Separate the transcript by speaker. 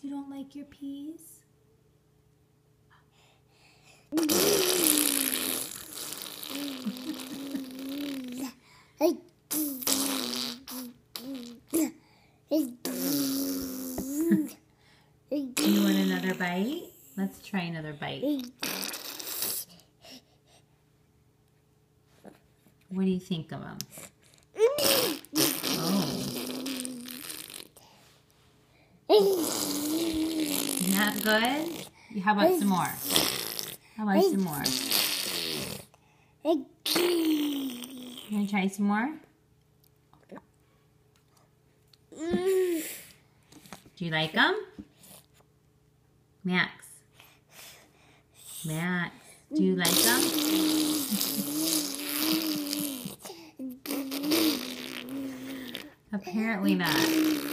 Speaker 1: You don't like your peas? Do you want another bite? Let's try another bite. What do you think of them? Oh. Isn't that good? How about some more? How about some more? You want to try some more? Do you like them? Max. Max, do you like them? Apparently not.